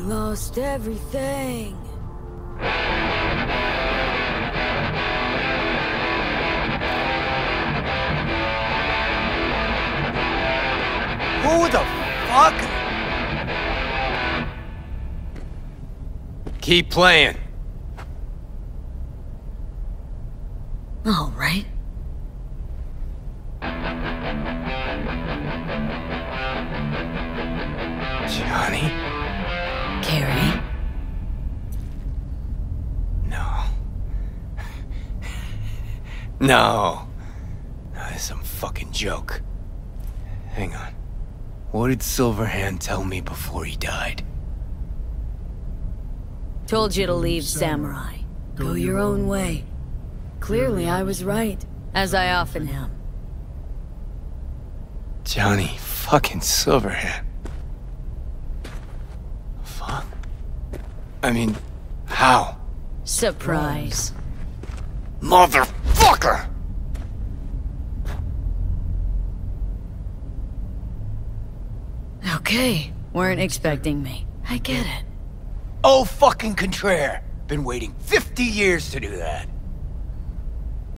lost everything. Who the fuck? Keep playing. All right. Johnny? Carrie? No. No. That's some fucking joke. Hang on. What did Silverhand tell me before he died? Told you to leave, Samurai. Go your own way. Clearly I was right, as I often am. Johnny fucking Silverhand. Fuck. I mean, how? Surprise. Motherfucker! Okay, weren't expecting me. I get it. Oh fucking contraire. Been waiting 50 years to do that.